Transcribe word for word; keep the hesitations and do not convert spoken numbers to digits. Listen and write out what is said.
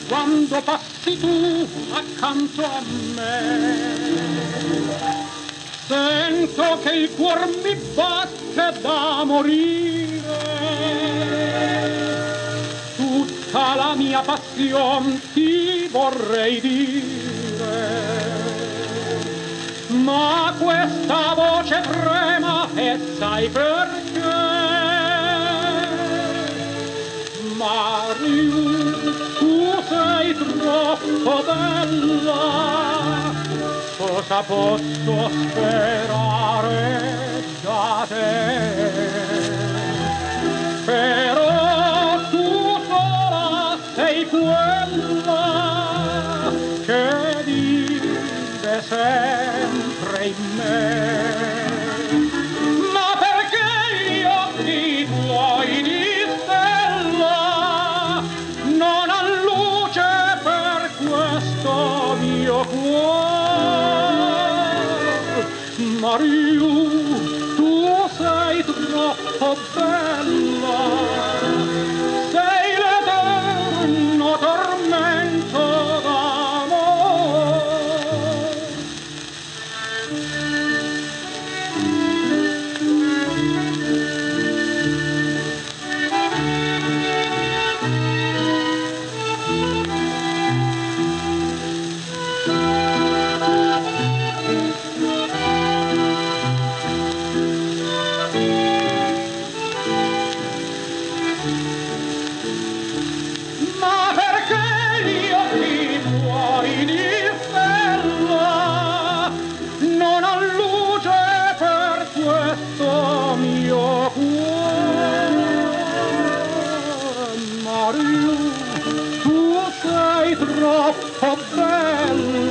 quando passi tu accanto a me. Sento che il cuor mi batte da morire, tutta la mia passion ti vorrei dire, ma questa voce trema e sai perché? Mariù, tu sei troppo bella, cosa posso sperare da te? Però tu sola sei quella che vive sempre in me. Ma perché gli occhi tuoi di stella non han luce per questo mio cuore? Mariù, tu sei troppo bella, sei l'eterno tormento d'amore. Ma perché gli occhi tuoi di stella non han luce per questo mio cuore? Mariù, tu sei troppo bella,